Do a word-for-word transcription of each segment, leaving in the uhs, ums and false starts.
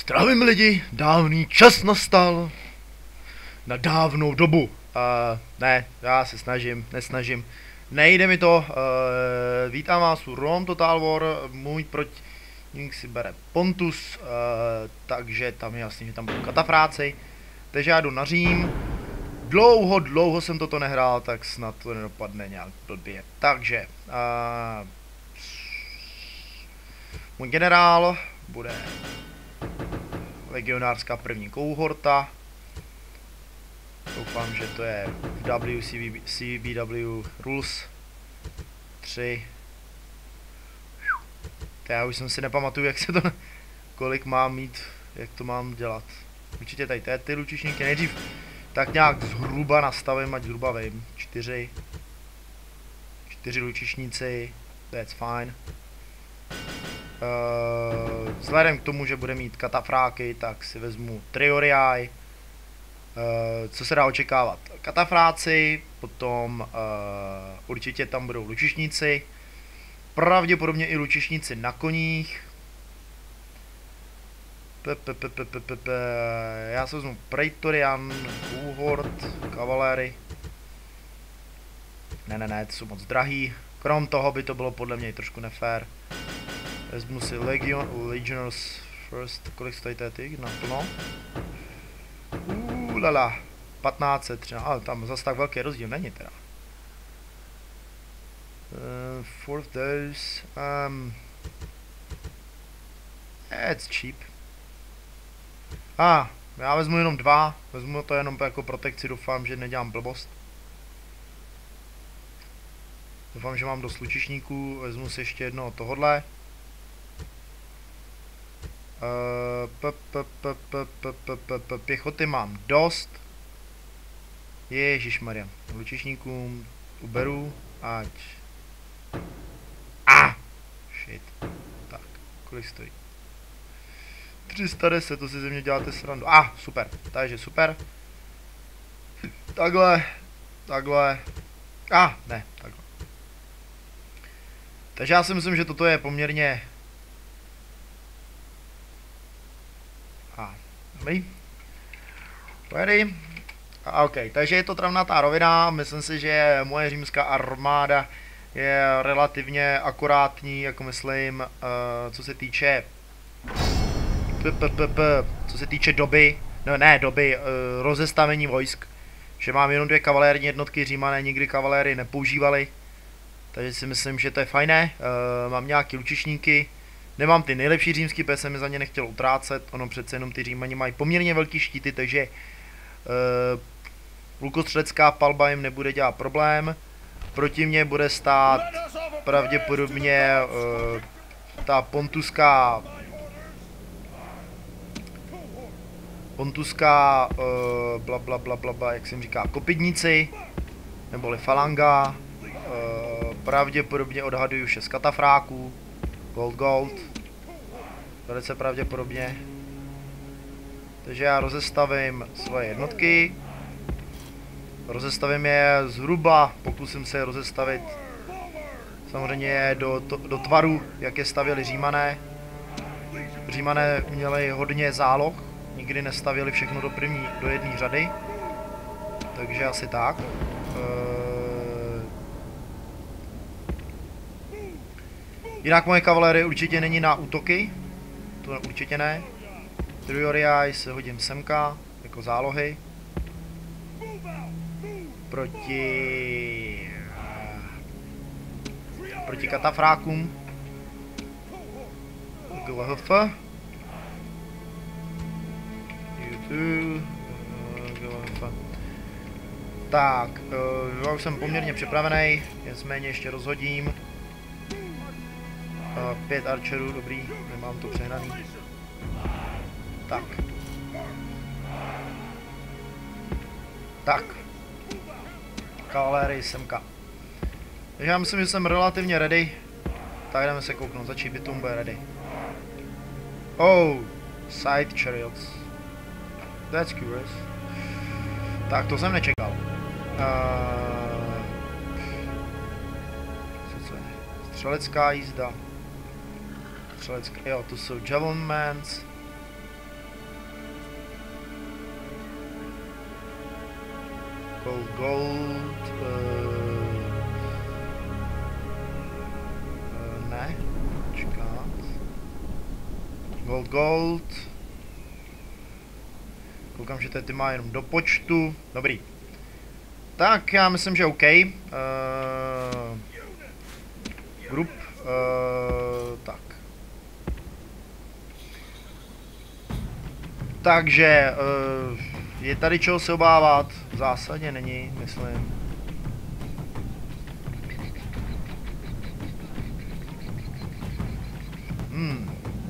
Zdravím lidi, dávný čas nastal. Na dávnou dobu. Uh, ne, já se snažím, nesnažím. Nejde mi to. Uh, vítám vás u Rome Total War. Můj protivník si bere Pontus, uh, takže tam je jasný, že tam budou katafráci. Takže já jdu na Řím. Dlouho, dlouho jsem toto nehrál, tak snad to nedopadne nějak blbě. Takže uh, můj generál bude legionářská první kohorta. Doufám, že to je W C B W Rules tři. Já už jsem si nepamatuju, jak se to, kolik mám mít, jak to mám dělat. Určitě tady ty lučišníky nejdřív tak nějak zhruba nastavím, ať zhruba vím. Čtyři. Čtyři lučišníci, that's fine. Uh, vzhledem k tomu, že bude mít katafráky, tak si vezmu Triorii. Uh, co se dá očekávat? Katafráci, potom uh, určitě tam budou lučišníci, pravděpodobně i lučišníci na koních. P, p, p, p, p, p. Já se vezmu Praetorian, Cohort, Kavaléry. Ne, ne, ne, to jsou moc drahý. Krom toho by to bylo podle mě trošku nefér. Vezmu si Legion, Legioners First, kolik stojí ty? Naplno. Uuu, lala. patnáct set třináct, ale tam zase tak velký rozdíl není teda. Uh, fourth dose, um, it's cheap. A, ah, já vezmu jenom dva, vezmu to jenom jako protekci, doufám, že nedělám blbost. Doufám, že mám dost lučišníků, vezmu si ještě jednoho tohodle. Pěchoty mám dost. Ježišmarja, lučišníkům uberu, ať... A! Ah! Shit. Tak, kolik stojí? tři sta deset, to si ze mě děláte srandu. A, ah, super, takže super. Takhle, takhle. A, ah, ne, takhle. Takže já si myslím, že toto je poměrně... A, dobrý. Ready. A, OK, takže je to travnatá rovina, myslím si, že moje římská armáda je relativně akurátní, jako myslím, uh, co se týče... P, p, p, p, co se týče doby, no ne doby, uh, rozestavení vojsk. Že mám jenom dvě kavalérní jednotky, Římané nikdy kavaléry nepoužívali. Takže si myslím, že to je fajné. Uh, mám nějaký lučišníky. Nemám ty nejlepší římský, protože jsem mi za ně nechtěl utrácet. Ono přece jenom ty Římani mají poměrně velký štíty, takže uh, lukostřelecká palba jim nebude dělat problém. Proti mně bude stát pravděpodobně uh, ta pontuská pontuská uh, bla, bla, bla, bla, bla, jak se jim říká, kopidníci, neboli falanga. Uh, pravděpodobně odhaduju šest katafráků. Gold, gold. Velice pravděpodobně. Takže já rozestavím svoje jednotky. Rozestavím je zhruba, pokusím se je rozestavit samozřejmě do, to, do tvaru, jak je stavěli Římané. Římané měli hodně záloh, nikdy nestavili všechno do první, do jedné řady. Takže asi tak. Jinak moje kavalérie určitě není na útoky, to určitě ne. Triorii se hodím semka, jako zálohy. Proti... Proti katafrákům. G L H F. Tak, já už jsem poměrně připravený, nicméně ještě rozhodím. Pět archerů, dobrý, nemám to přehnaný. Tak. Tak. Kavalérii semka. Takže já myslím, že jsem relativně ready. Tak jdeme se kouknout, začít bitum bude ready. Oh, side chariots. That's curious. Tak, to jsem nečekal. Uh, co to je? Střelecká jízda. Střelecká, jo, to jsou javelmans. Gold, gold. Uh, uh, ne. Čekat. Gold, gold. Koukám, že tady má jenom do počtu. Dobrý. Tak, já myslím, že OK. Uh, grup. Uh, tak. Takže, uh, je tady čeho se obávat? V zásadě není, myslím. Hmm.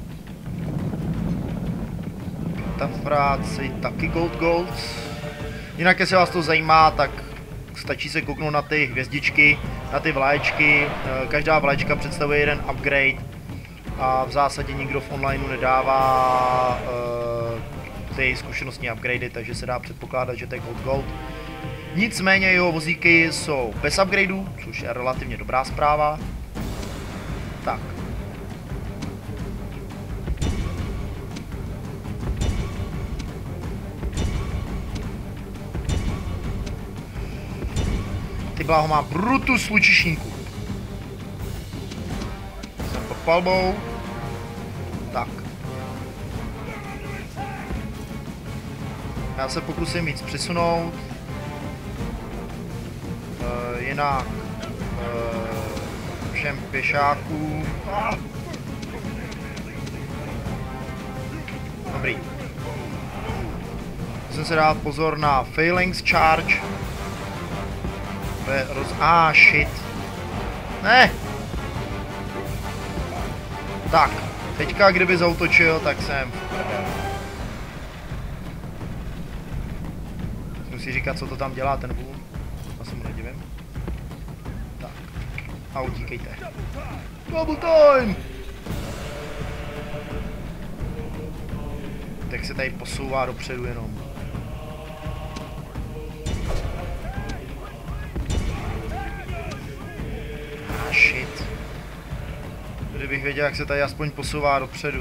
Ta práci taky gold gold. Jinak, jestli vás to zajímá, tak stačí se kouknout na ty hvězdičky, na ty vlaječky. Každá vlaječka představuje jeden upgrade a v zásadě nikdo v onlineu nedává uh, ty zkušenostní upgradey, takže se dá předpokládat, že to je gold gold. Nicméně jeho vozíky jsou bez upgradeů, což je relativně dobrá zpráva. Tak. Ty bláho, má Brutus lučišníku. Jsem pod palbou. Tak. Já se pokusím víc přisunout. E, jinak e, všem pěšákům. Ah. Dobrý. Musím se dát pozor na Phalanx Charge. To je roz... Ah, shit. Ne! Tak, teďka kdyby zautočil, tak jsem v prdeli. Musím si říkat, co to tam dělá ten vůl. Já se mu nedivím. Tak. A utíkejte. Double time! Tak se tady posouvá dopředu jenom. Shit. Kdybych věděl, jak se tady aspoň posouvá dopředu.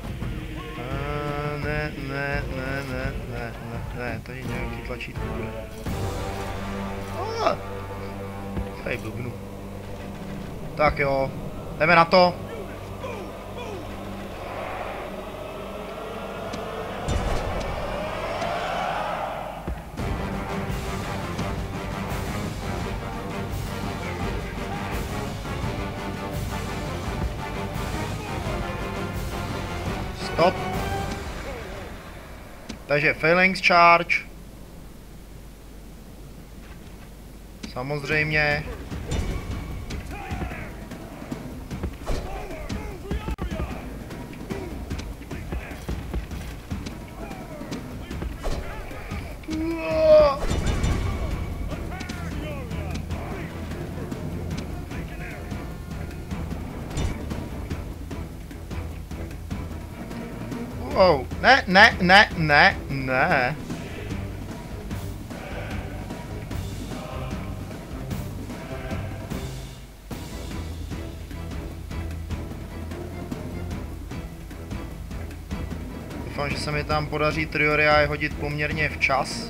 Uh, ne, ne, ne, ne, ne, ne, ne, tady nějaký tlačítko bude. Ah, tady blbnu. Tak jo, jdeme na to. Stop. Takže Phalanx Charge. Samozřejmě. Wow, ne, ne, ne, ne, ne. Doufám, že se mi tam podaří Trioria hodit poměrně včas.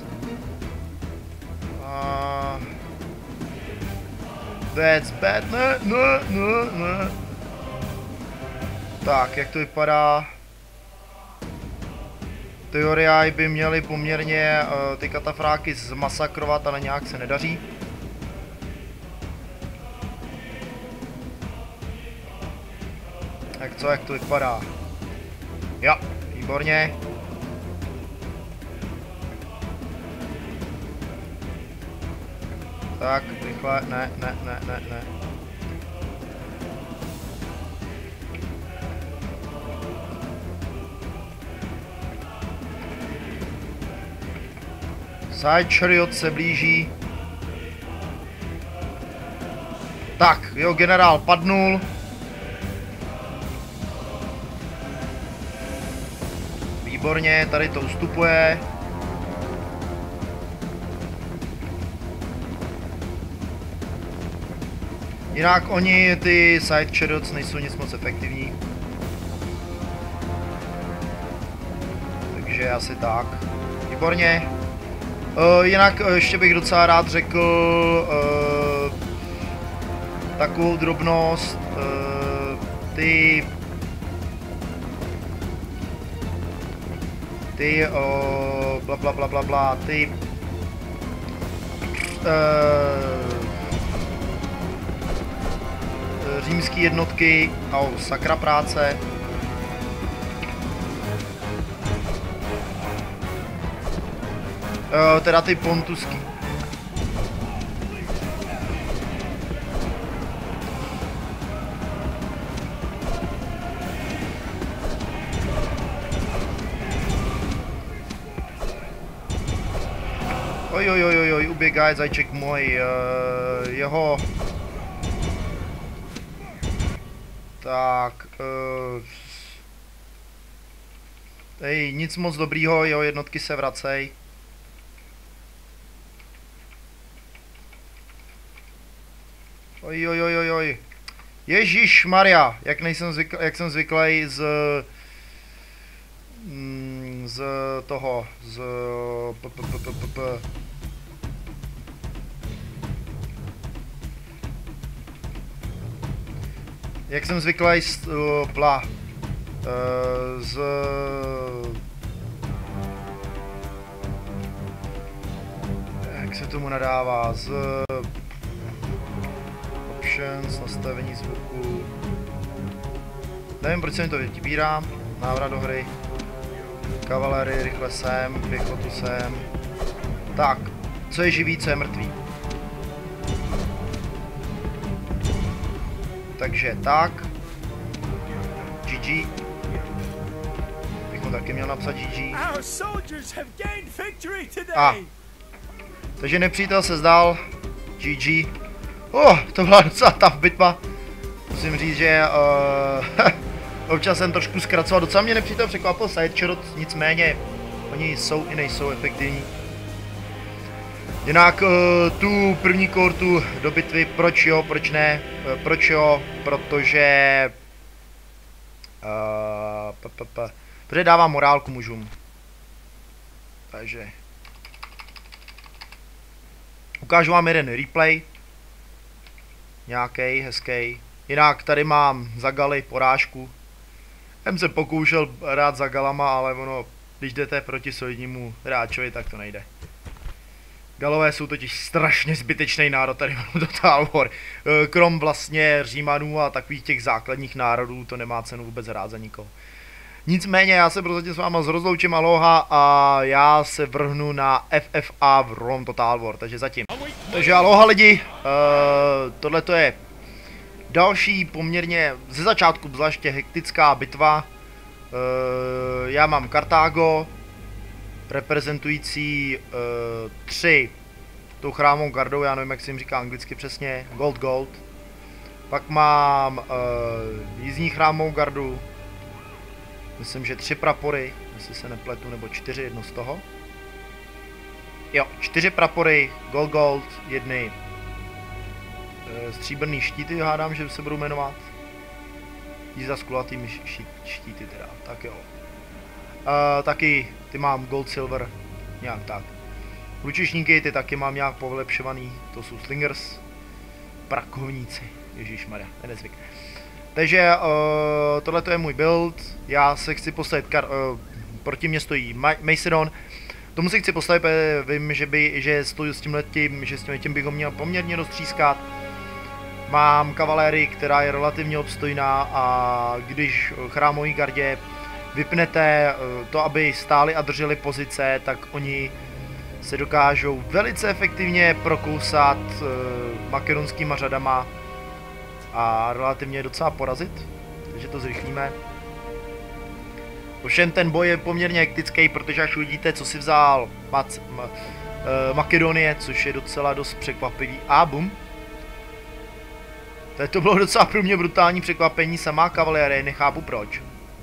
Uh, that's bad, ne, ne, ne, ne. Tak, jak to vypadá? Trioria by měly poměrně uh, ty katafráky zmasakrovat, ale nějak se nedaří. Tak co, jak to vypadá? Jo, výborně. Tak, rychle, ne, ne, ne, ne, ne. Side chariot se blíží. Tak, jo, generál padnul. Výborně, tady to ustupuje. Jinak oni, ty side chariots, nejsou nic moc efektivní. Takže asi tak. Výborně. Uh, jinak uh, ještě bych docela rád řekl uh, takovou drobnost, uh, ty ty uh, bla bla bla bla bla, ty uh, římský jednotky, au, sakra práce. Uh, teda ty pontuský. Oj, oj, oj, oj, uběgaj zajček můj, uh, jeho... Tak, uh, ej, nic moc dobrýho, jeho jednotky se vracej. Oj, oj, oj, oj, oj. Ježíš Maria, jak nejsem zvykl, jak jsem zvyklý z z toho, z p, p, p, p, p, p. Jak jsem zvyklý z uh, bla uh, z jak se tomu nadává, z options, nastavení zvuku. Nevím, proč se mi to vybírám. Návrat do hry. Kavalerii, rychle sem, pěchotu sem. Tak, co je živý, co je mrtvý. Takže tak. G G. Bych mu taky měl napsat G G. A. Takže nepřítel se zdal. G G. Oh, to byla docela tough bitva. Musím říct, že uh, občas jsem trošku zkracoval. Docela mě nepřítel překvapil Sideshot, nicméně oni jsou i nejsou efektivní. Jinak uh, tu první kortu do bitvy, proč jo, proč ne, uh, proč jo, protože uh, p, p, p, protože dává morálku mužům. Takže ukážu vám jeden replay. Nějaký hezký. Jinak tady mám za Galy porážku. Jsem se pokoušel rád za Galama, ale ono, když jdete proti solidnímu hráčovi, tak to nejde. Galové jsou totiž strašně zbytečný národ tady v Total War. Krom vlastně Římanů a takových těch základních národů, to nemá cenu vůbec hrát za nikoho. Nicméně já se prozatím s váma rozloučím, aloha, a já se vrhnu na F F A v Rome Total War, takže zatím. Takže aloha lidi, uh, tohle to je další poměrně ze začátku zvláště hektická bitva. Uh, já mám Kartágo, reprezentující uh, tři tou chrámovou gardou, já nevím, jak se jim říká anglicky přesně, Gold Gold. Pak mám uh, jízdní chrámovou gardu, myslím, že tři prapory, jestli se nepletu, nebo čtyři, jedno z toho. Jo, čtyři prapory, Gold Gold, jedny uh, stříbrný štíty, hádám, že se budou jmenovat. Jízda s kulatými štíty teda, tak jo. Uh, taky ty mám Gold Silver, nějak tak. Lučišníky ty taky mám nějak povylepšovaný, to jsou Slingers. Prakovníci, ježišmarja, nezvyk. Takže uh, tohle je můj build, já se chci postavit, kar uh, proti mě stojí Macedon. Tomu si chci postavit, protože vím, že, by, že stojí s tímhletím, že s tímhletím bych ho měl poměrně roztřískat. Mám kavalérii, která je relativně obstojná, a když chrámový gardě vypnete to, aby stáli a drželi pozice, tak oni se dokážou velice efektivně prokousat makedonskýma řadama a relativně docela porazit, takže to zrychlíme. Ovšem ten boj je poměrně hektický, protože až uvidíte, co si vzal Mac, ma, uh, Makedonie, což je docela dost překvapivý. A bum. To bylo docela pro mě brutální překvapení, samá kavalérie, nechápu proč.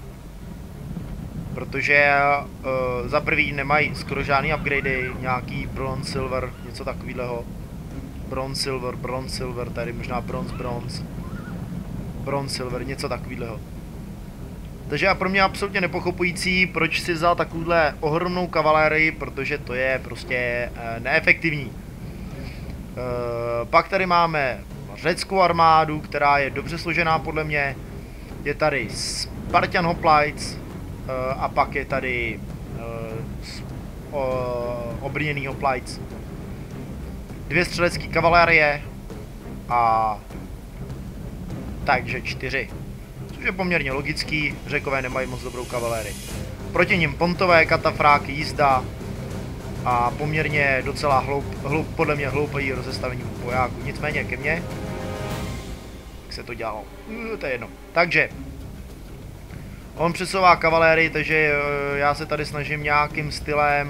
Protože uh, za prvý nemají skoro žádný upgradey, nějaký bronze, silver, něco takového. Bronze, silver, bronze, silver, tady možná bronze, bronze. Bronze, silver, něco takového. Takže já pro mě absolutně nepochopující, proč si vzal takovouhle ohromnou kavalérii, protože to je prostě e, neefektivní. E, pak tady máme řeckou armádu, která je dobře složená podle mě. Je tady Spartan Hoplites e, a pak je tady e, obrněný Hoplites. Dvě střelecké kavalérie a takže čtyři. Což je poměrně logický, Řekové nemají moc dobrou kavalérii. Proti nim pontové, katafráky, jízda a poměrně docela hloup, hloup, podle mě hloupý rozestavení vojáků. Nicméně ke mně, jak se to dělalo, uh, to je jedno. Takže, on přesouvá kavalérii, takže uh, já se tady snažím nějakým stylem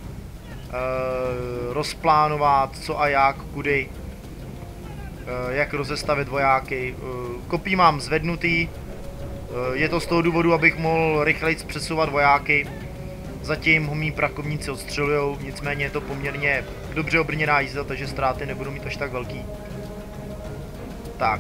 uh, rozplánovat co a jak, kudy, uh, jak rozestavit vojáky. Uh, kopí mám zvednutý. Je to z toho důvodu, abych mohl rychleji přesouvat vojáky. Zatím ho mý prakovníci odstřelujou, nicméně je to poměrně dobře obrněná jízda, takže ztráty nebudou mít až tak velký. Tak.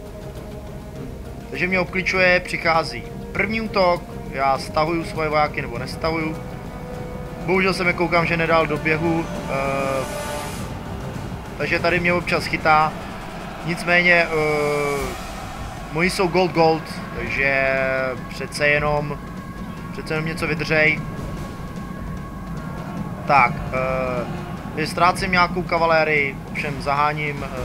Takže mě obklíčuje, přichází první útok, já stahuju svoje vojáky nebo nestahuju. Bohužel se mi koukám, že nedal do běhu, uh, takže tady mě občas chytá. Nicméně uh, moji jsou gold gold, takže přece jenom, přece jenom něco vydržej. Tak, uh, ztrácím nějakou kavalérii, ovšem zaháním uh,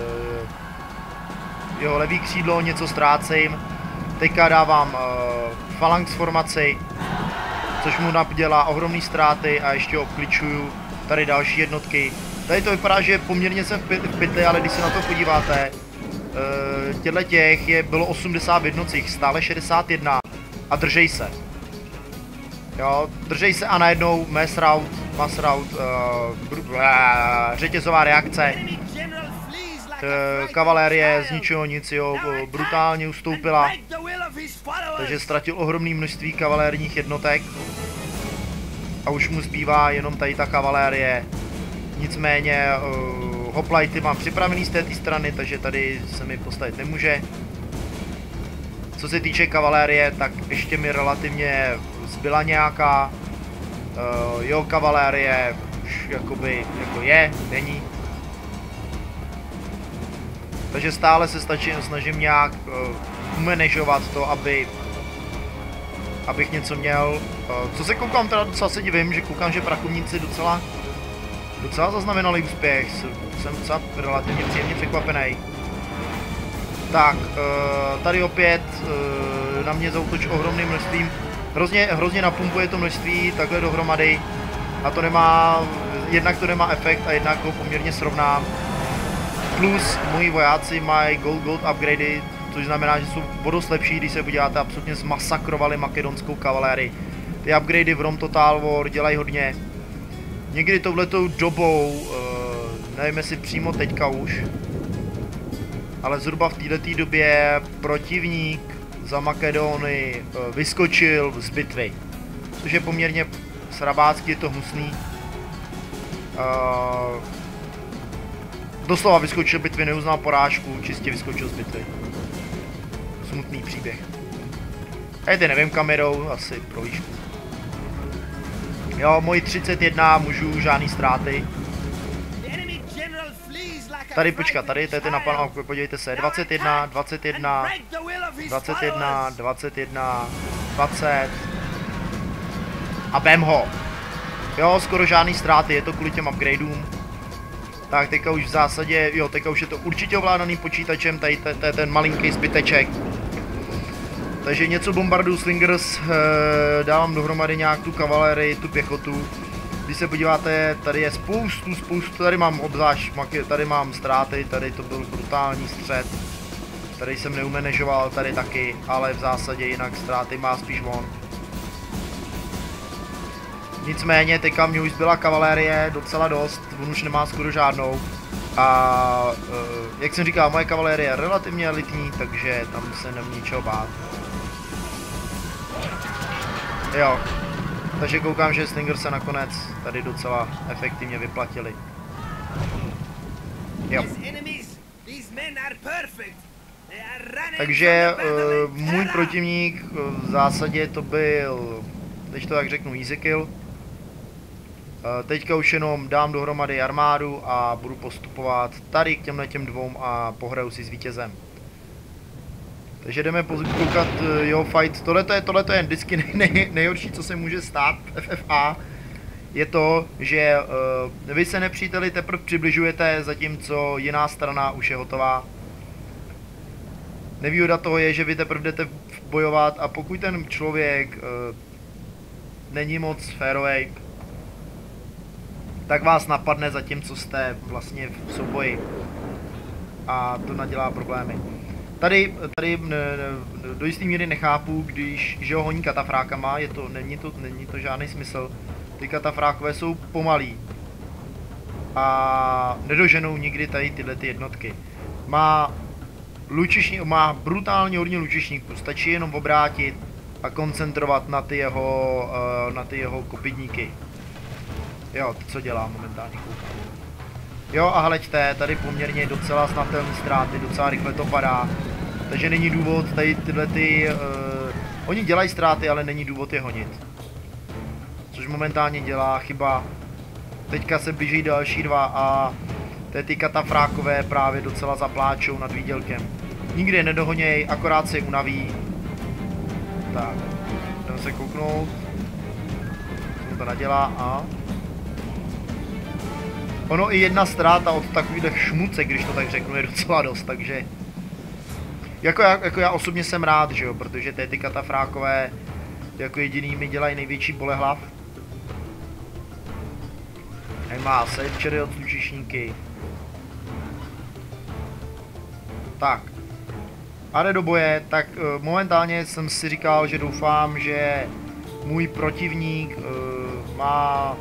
jeho levý křídlo, něco ztrácím. Teďka dávám uh, falanx formaci, což mu dělá ohromné ztráty a ještě obklíčuju tady další jednotky. Tady to vypadá, že poměrně jsem v pytli, ale když se na to podíváte, Uh, těchto těch je, bylo osmdesát v jednocích, stále šedesát jedna a držej se. Jo, držej se a najednou mass rout, mass rout, uh, řetězová reakce. Uh, kavalérie z ničeho nic, jo, brutálně ustoupila, takže ztratil ohromné množství kavalérních jednotek a už mu zbývá jenom tady ta kavalérie. Nicméně uh, hoplajty mám připravený z té strany, takže tady se mi postavit nemůže. Co se týče kavalérie, tak ještě mi relativně zbyla nějaká. Uh, jo, kavalérie už jakoby jako je, není. Takže stále se stačí, snažím nějak uh, umanežovat to, aby abych něco měl. Uh, co se koukám, teda docela se divím, že koukám, že prakovníci docela Docela zaznamenali úspěch, jsem docela relativně příjemně překvapený. Tak, tady opět na mě zaútočí ohromným množstvím. Hrozně, hrozně napumpuje to množství takhle dohromady. A to nemá, jednak to nemá efekt a jednak ho poměrně srovnám. Plus moji vojáci mají gold gold upgradey, což znamená, že jsou dost lepší, když se podíváte, absolutně zmasakrovali makedonskou kavalérii. Ty upgradey v Rome Total War dělají hodně. Někdy touhletou dobou, uh, nevím jestli přímo teďka už, ale zhruba v této době protivník za Makedonii uh, vyskočil z bitvy, což je poměrně srabácky, je to hnusný. Uh, doslova vyskočil z bitvy, neuznal porážku, čistě vyskočil z bitvy. Smutný příběh. A ty nevím kamerou, asi pro výšku. Jo, moji třicet jedna mužů, žádný ztráty. Tady počkat, tady to je ten napad, podívejte se, dvacet jedna, dvacet jedna, dvacet jedna, dvacet jedna, dvacet a bam ho. Jo, skoro žádný ztráty, je to kvůli těm upgradeům. Tak teďka už v zásadě, jo, teďka už je to určitě ovládaný počítačem, tady je ten malinký zbyteček. Takže něco bombarduju Slingers, e, dávám dohromady nějak tu kavalérii, tu pěchotu. Když se podíváte, tady je spoustu, spoustu, tady mám obzvlášť, tady mám ztráty, tady to byl brutální střet. Tady jsem neumanežoval, tady taky, ale v zásadě jinak ztráty má spíš on. Nicméně teďka mě už zbyla kavalérie docela dost, on už nemá skoro žádnou. A e, jak jsem říkal, moje kavalérie je relativně elitní, takže tam se nemůžu ničeho bát. Jo, takže koukám, že Slinger se nakonec tady docela efektivně vyplatili. Jo. Takže uh, můj protivník uh, v zásadě to byl, teď to tak řeknu, easy kill. Uh, teďka už jenom dám dohromady armádu a budu postupovat tady k těmhle těm dvou a pohraju si s vítězem. Takže jdeme koukat, jo, fight, tohleto je, tohleto je vždycky nej, nej, nejhorší, co se může stát v F F A, je to, že uh, vy se nepříteli teprve přibližujete, zatímco jiná strana už je hotová. Nevýhoda toho je, že vy teprve jdete bojovat a pokud ten člověk uh, není moc férovej, tak vás napadne zatímco jste vlastně v souboji a to nadělá problémy. Tady, tady do jisté míry nechápu, když že ho honí katafrákama, je to, není, to, není to žádný smysl. Ty katafrákové jsou pomalí a nedoženou nikdy tady tyhle ty jednotky. Má, lučišní, má brutálně hodně lučišníků, stačí jenom obrátit a koncentrovat na ty jeho, na ty jeho kopidníky. Jo, to co dělá momentálně, koukám. Jo a hleďte, tady poměrně docela znatelné ztráty, docela rychle to padá. Takže není důvod tady tyhle ty... Uh, oni dělají ztráty, ale není důvod je honit. Což momentálně dělá chyba. Teďka se blíží další dva a ty katafrákové právě docela zapláčou nad výdělkem. Nikdy je nedohoněj, akorát se unaví. Tak, jdeme se kouknout. Co to nadělá a... Ono i jedna ztráta od takových šmucek, když to tak řeknu, je docela dost, takže... Jako já, jako já osobně jsem rád, že jo, protože ty, ty katafrákové jako jediný mi dělají největší bolehlav. Nemá sevčery od slučišníky. Tak. A jde do boje, tak uh, momentálně jsem si říkal, že doufám, že můj protivník uh, má...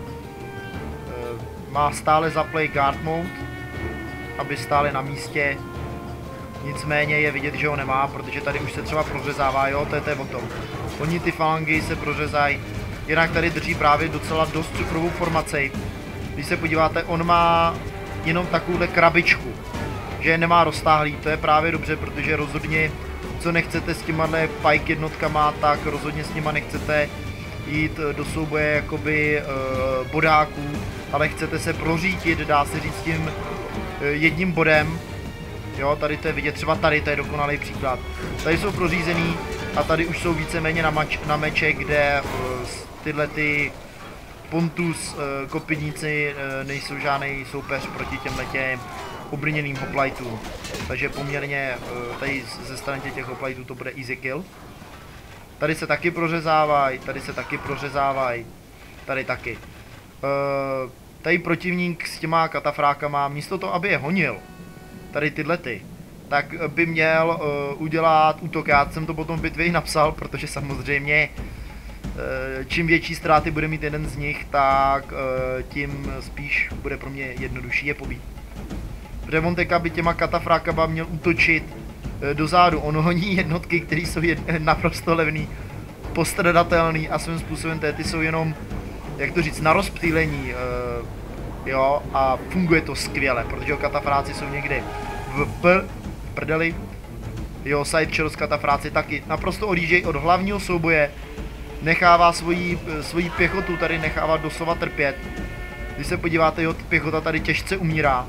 má stále zaplay guard mode, aby stále na místě. Nicméně je vidět, že ho nemá, protože tady už se třeba prořezává, jo, to je, to je o tom. Oni ty falangy se prořezají, jinak tady drží právě docela dost cukrovou formaci. Když se podíváte, on má jenom takovouhle krabičku, že nemá roztáhlý, to je právě dobře, protože rozhodně, co nechcete s těmahle pike jednotkama, tak rozhodně s nima nechcete jít do souboje jakoby uh, bodáků, ale chcete se prořítit, dá se říct tím uh, jedním bodem. Jo, tady to je vidět, třeba tady to je dokonalý příklad. Tady jsou prořízený a tady už jsou víceméně na, mač, na meče, kde uh, tyhle ty Pontus uh, kopidníci uh, nejsou žádný soupeř proti těmhle těm obrněným hopliteům. Takže poměrně uh, tady ze strany těch hopliteů to bude easy kill. Tady se taky prořezávají, tady se taky prořezávají, tady taky. Uh, tady protivník s těma katafrákama, místo toho, aby je honil, tady tyhle ty, tak by měl uh, udělat útok. Já jsem to potom v bitvě i napsal, protože samozřejmě uh, čím větší ztráty bude mít jeden z nich, tak uh, tím spíš bude pro mě jednodušší je pobít. Protože on teďka by těma katafrákama měl útočit dozadu, on honí jednotky, které jsou jed, naprosto levný, postradatelný a svým způsobem ty jsou jenom, jak to říct, na rozptýlení, uh, jo, a funguje to skvěle, protože katafráci jsou někdy v p, v prdeli, jo, Sidechairs katafráci taky naprosto odjíždějí od hlavního souboje, nechává svoji, svoji pěchotu tady nechává doslova trpět. Když se podíváte, jo, pěchota tady těžce umírá.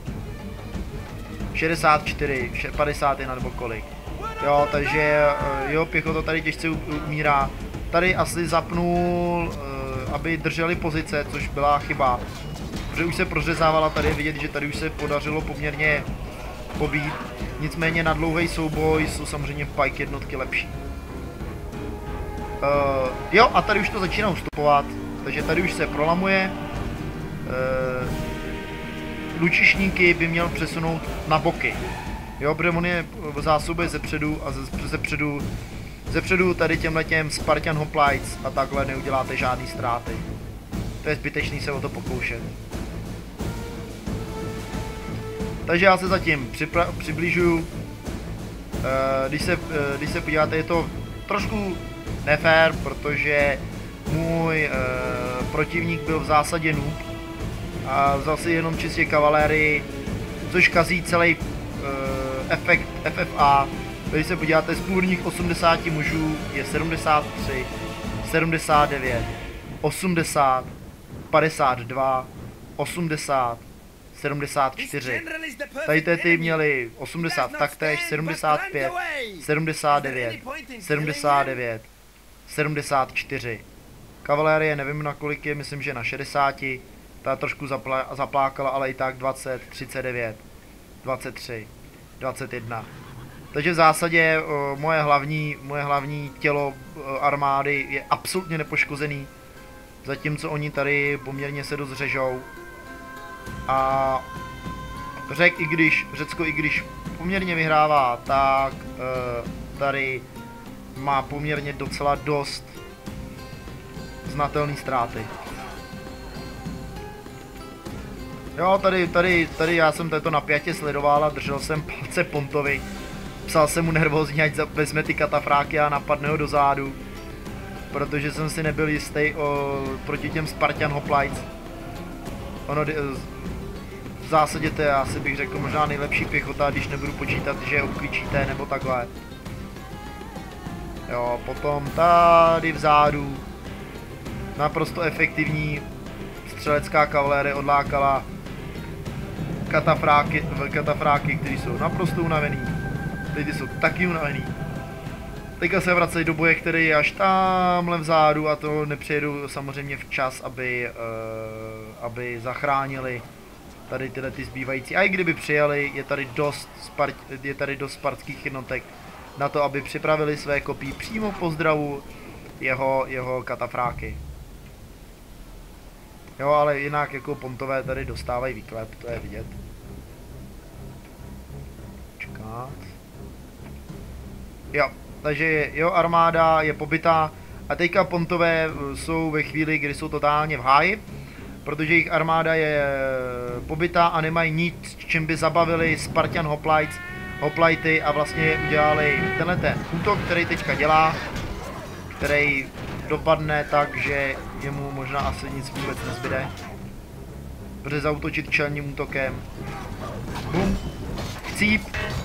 šedesát čtyři, padesát jedna nebo kolik. Jo, takže jo, pěchota tady těžce umírá. Tady asi zapnul, aby drželi pozice, což byla chyba. Protože už se prořezávala, tady je vidět, že tady už se podařilo poměrně pobít. Nicméně na dlouhý souboj jsou samozřejmě pike jednotky lepší. Uh, jo, a tady už to začíná ustupovat, takže tady už se prolamuje. Uh, lučišníky by měl přesunout na boky. Jo, protože on je v zásobě zepředu a ze, zepředu, zepředu tady těmhletěm Spartan Hoplites a takhle neuděláte žádný ztráty. To je zbytečný se o to pokoušet. Takže já se zatím přibližuju. E, když, se, e, když se podíváte, je to trošku nefér, protože můj e, protivník byl v zásadě noob a vzal si jenom čistě kavalérii, což kazí celý e, efekt F F A, Když se podíváte, z původních osmdesáti mužů je sedmdesát tři, sedmdesát devět, osmdesát, padesát dva, osmdesát, sedmdesát čtyři. Tady ty měli osmdesát taktéž, sedmdesát pět, sedmdesát devět, sedmdesát devět, sedmdesát čtyři. Kavalérie nevím na kolik je, myslím, že na šedesáti. Ta trošku zaplá, zaplákala, ale i tak dvacet, třicet devět, dvacet tři, dvacet jedna. Takže v zásadě uh, moje hlavní, moje hlavní tělo uh, armády je absolutně nepoškozený. Zatímco oni tady poměrně se dost řežou. A Řek, i když, Řecko i když poměrně vyhrává, tak uh, tady má poměrně docela dost znatelné ztráty. Jo, tady, tady, tady já jsem to napjatě sledoval a držel jsem palce Pontovi. Psal jsem mu nervózně, ať vezme ty katafráky a napadne ho do zádu. Protože jsem si nebyl jistý o, proti těm Spartan Hoplites. Ono, v zásadě to je, asi bych řekl, možná nejlepší pěchota, když nebudu počítat, že je obklíčíte nebo takhle. Jo, potom tady vzadu naprosto efektivní střelecká kavalérie odlákala katafráky, katafráky, které jsou naprosto unavený. Teď jsou taky unavený. Teďka se vracejí do boje, který je až tamhle vzadu a to nepřijedu samozřejmě včas, aby, uh, aby zachránili tady tyhle ty zbývající. A i kdyby přijeli, je tady dost, spart, je tady dost spartských jednotek na to, aby připravili své kopí přímo po zdravu jeho, jeho katafráky. Jo, ale jinak jako Pontové tady dostávají výklep, to je vidět. Čekat. Jo, takže jo, armáda je pobytá a teďka Pontové jsou ve chvíli, kdy jsou totálně v háji, protože jejich armáda je pobytá a nemají nic, čím by zabavili Spartan Hoplites, Hoplity a vlastně udělali tenhle ten útok, který teďka dělá, který dopadne tak, že jemu možná asi nic vůbec nezbyde. Protože zaútočit čelním útokem. Bum. Chcíp.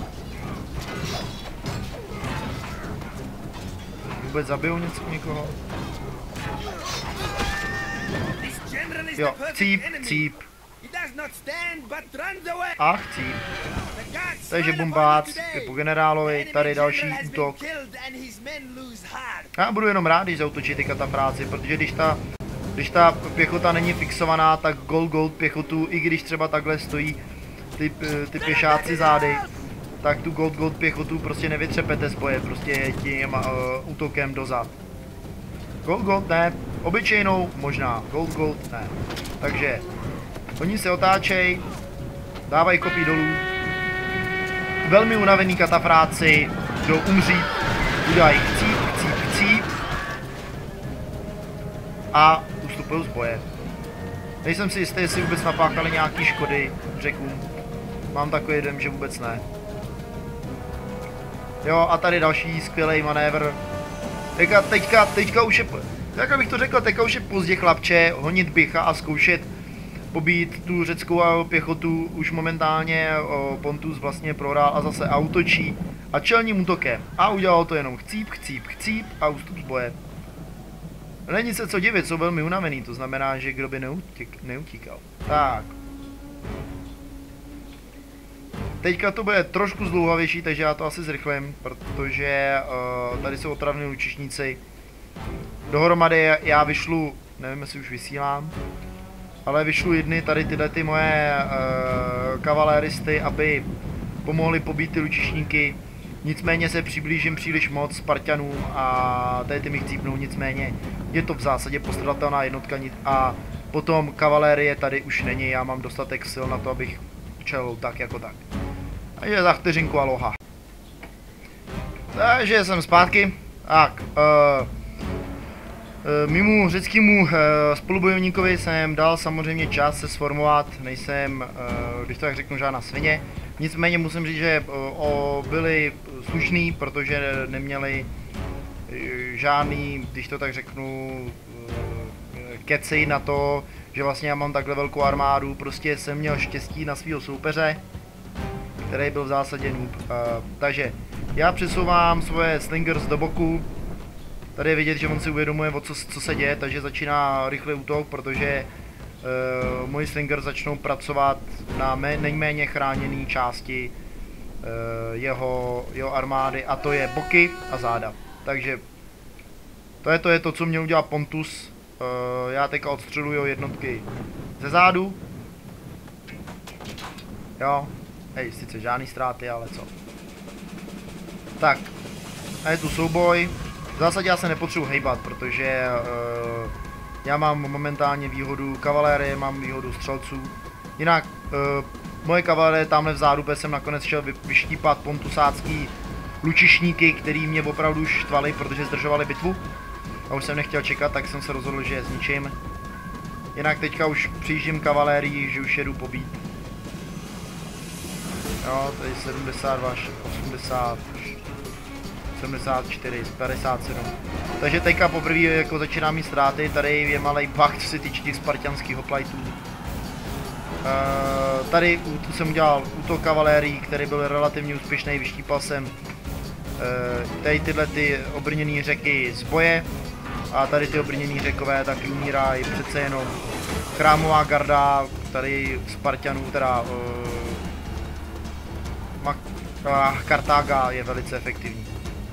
Vůbec zabijou něco někoho? Jo, chcíp, chcíp. A chcíp. Takže bombác je po generálovi, tady další útok. Já budu jenom rád, když zaútočí ty katafráci, protože když ta, když ta pěchota není fixovaná, tak gold gold pěchotu, i když třeba takhle stojí ty, ty pěšáci zády, tak tu gold gold pěchotu prostě nevytřepete z boje, prostě tím uh, útokem dozad. Gold gold ne, obyčejnou možná, gold gold ne. Takže oni se otáčejí, dávají kopí dolů. Velmi unavený katafráci jdou umřít, udělají chcíp, chcíp, chcíp a ustupují z boje. Nejsem si jistý, jestli vůbec napáchali nějaký škody Řekům. Mám takový dojem, že vůbec ne. Jo, a tady další skvělý manévr. Teďka, teďka, teďka už je, jak bych to řekl, teďka už je pozdě chlapče, honit bycha a zkoušet pobít tu řeckou pěchotu. Už momentálně o, Pontus vlastně prohrál a zase autočí a čelním útokem. A udělal to jenom chcíp, chcíp, chcíp a ústup z boje. Není se co divit, jsou velmi unavený, to znamená, že kdo by neutík, neutíkal. Tak. Teďka to bude trošku zdlouhavější, takže já to asi zrychlím, protože uh, tady jsou otravní lučišníci. Dohromady já vyšlu, nevím jestli už vysílám, ale vyšlu jedny tady tyhle ty moje uh, kavaléristy, aby pomohli pobít ty lučišníky. Nicméně se přiblížím příliš moc Spartanům a tady ty mi chcípnou, nicméně je to v zásadě postradatelná jednotka a potom kavalérie tady už není, já mám dostatek sil na to, abych čelil tak jako tak. Takže za vteřinku aloha. Takže jsem zpátky. Tak, uh, uh, mimo řeckému uh, spolubojovníkovi jsem dal samozřejmě čas se sformovat, nejsem, uh, když to tak řeknu, žádná svině. Nicméně musím říct, že uh, o, byli slušný, protože neměli uh, žádný, když to tak řeknu, uh, keci na to, že vlastně já mám takhle velkou armádu, prostě jsem měl štěstí na svého soupeře, který byl v zásadě noob. Uh, takže Já přesouvám svoje slingers do boku. Tady je vidět, že on si uvědomuje, o co, co se děje, takže začíná rychlý útok, protože uh, moji slingers začnou pracovat na mé, nejméně chráněné části uh, jeho, jeho armády, a to je boky a záda. Takže to je to, je to co měl udělat Pontus. Uh, já teďka odstřeluju jednotky ze zádu. Jo, hej, sice žádný ztráty, ale co. Tak, a je tu souboj. V zásadě já se nepotřebuji hejbat, protože uh, já mám momentálně výhodu kavalérie, mám výhodu střelců. Jinak uh, moje kavalérie tamhle vzadu, protože jsem nakonec šel vy, vyštípat pontusácký lučišníky, který mě opravdu štvali, protože zdržovali bitvu. A už jsem nechtěl čekat, tak jsem se rozhodl, že je zničím. Jinak teďka už přijíždím kavalérii, že už jedu pobít. Jo, tady sedmdesát dva, osmdesát, sedmdesát čtyři, padesát sedm. Takže teďka poprvé jako začíná mít ztráty, tady je malej bug, co se týče těch spartianských hoplajtů. Uh, tady tu jsem udělal útok kavalérii, který byl relativně úspěšný, vyštípal jsem uh, tady tyhle ty obrněné řeky z boje. A tady ty obrněný řekové taky umírají, přece jenom chrámová garda, tady Spartanů, teda uh, uh, Kartága je velice efektivní.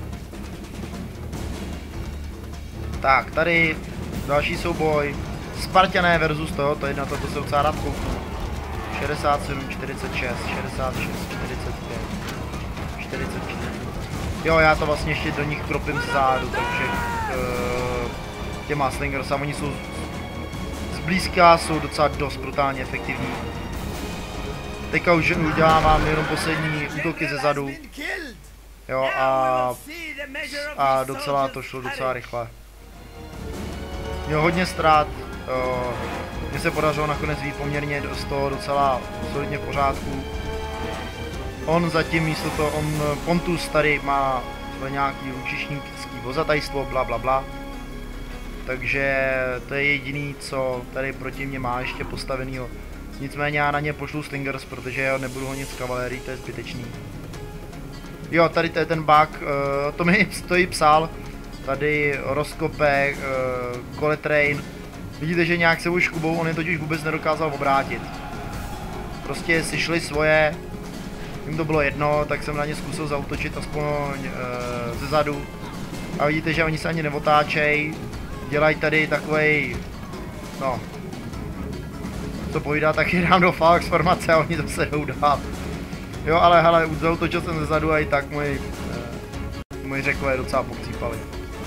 Tak, tady další souboj, Spartané versus to, to je na to, to se docela rád kouknu. šedesát sedm, čtyřicet šest, šedesát šest, čtyřicet pět, čtyřicet čtyři. Jo, já to vlastně ještě do nich kropím z zádu, takže uh, těma slingers, a oni jsou zblízka, jsou docela dost brutálně efektivní. Teďka už udělávám jenom poslední útoky ze zadu. Jo, a, a docela to šlo docela rychle. Měl hodně ztrát, mně se podařilo nakonec být poměrně z toho docela solidně v pořádku. On zatím místo toho, on Pontus tady má nějaký lučišníkský vozatajstvo, bla bla bla. Takže to je jediný, co tady proti mě má ještě postavenýho. Nicméně já na ně pošlu slingers, protože já nebudu honit z kavalérií, to je zbytečný. Jo, tady to je ten bug, uh, to mi stojí psal. Tady rozkopek, uh, Coltrane. Vidíte, že nějak se už kubou, on je totiž vůbec nedokázal obrátit. Prostě si šli svoje, jim to bylo jedno, tak jsem na ně zkusil zaútočit aspoň uh, ze zadu. A vidíte, že oni se ani neotáčejí. Dělají tady takovej, no, co povídá, tak jdám do Falx formace a oni zase jdou dál. Jo, ale hele, zaútočil jsem ze zadu a i tak moji, eh, moji řekové docela pocípali.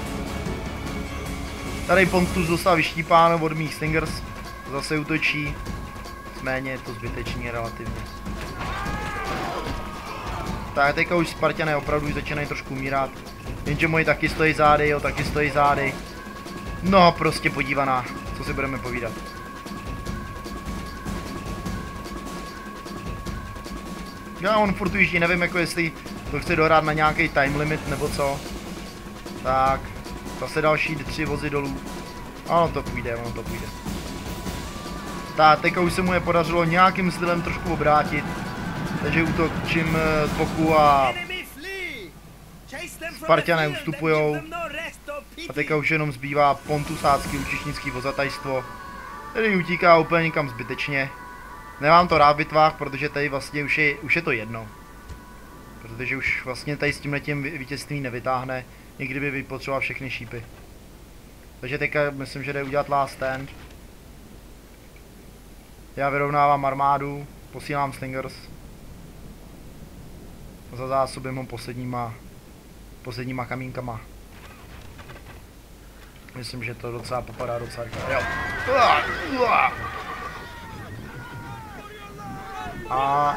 Tady Pontus dostal vyštípáno od mých slingers, zase útočí, nicméně je to zbytečný relativně. Tak teďka už Spartané opravdu už začínají trošku umírat, jenže moji taky stojí zády, jo, taky stojí zády. No, prostě podívaná, co si budeme povídat. Já on furt ujíždí, nevím jako jestli to chce dohrát na nějaký time limit nebo co. Tak, zase další tři vozy dolů. Ano, to půjde, ono to půjde. Tak, teďka už se mu je podařilo nějakým stylem trošku obrátit. Takže útočím z boku a Spartané ustupujou. A teďka už jenom zbývá pontusácký lučišnický vozatajstvo, který utíká úplně někam zbytečně. Nemám to rád v bitvách, protože tady vlastně už je, už je to jedno. Protože už vlastně tady s tímhletím vítězství nevytáhne, i kdyby potřeboval všechny šípy. Takže teďka myslím, že jde udělat last stand. Já vyrovnávám armádu, posílám slingers. Za zásobím ho posledníma, posledníma kamínkama. Myslím, že to docela popadá docela rychle. Jo. A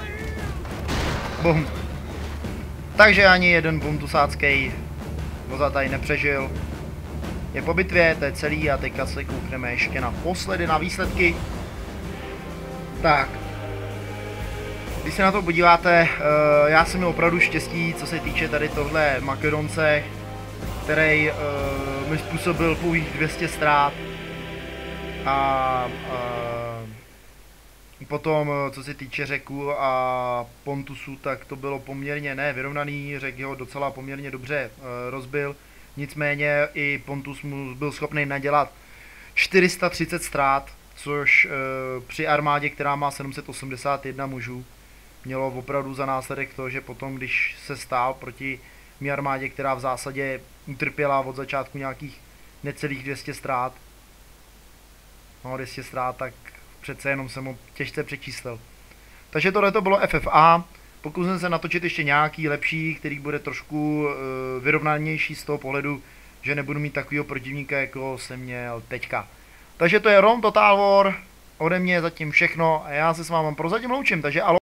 bum. Takže ani jeden pontusácký vozataj nepřežil. Je po bitvě, to je celý a teďka se koukneme ještě na posledy, na výsledky. Tak. Když se na to podíváte, uh, já jsem měl opravdu štěstí, co se týče tady tohle Makedonce, který uh, mi způsobil pouhých dvě stě ztrát. A uh, Potom, co se týče Řeků a Pontusu, tak to bylo poměrně ne vyrovnaný, Řek ho docela poměrně dobře e, rozbil, nicméně i Pontus mu byl schopný nadělat čtyři sta třicet ztrát, což e, při armádě, která má sedm set osmdesát jedna mužů, mělo opravdu za následek to, že potom, když se stál proti mý armádě, která v zásadě utrpěla od začátku nějakých necelých dvě stě ztrát, no dvě stě ztrát, tak přece jenom jsem ho těžce přečíslil. Takže tohle to bylo F F A, pokusím se natočit ještě nějaký lepší, který bude trošku e, vyrovnanější z toho pohledu, že nebudu mít takového protivníka, jako jsem měl teďka. Takže to je Rome Total War, ode mě zatím všechno a já se s vámi prozatím loučím, takže alo.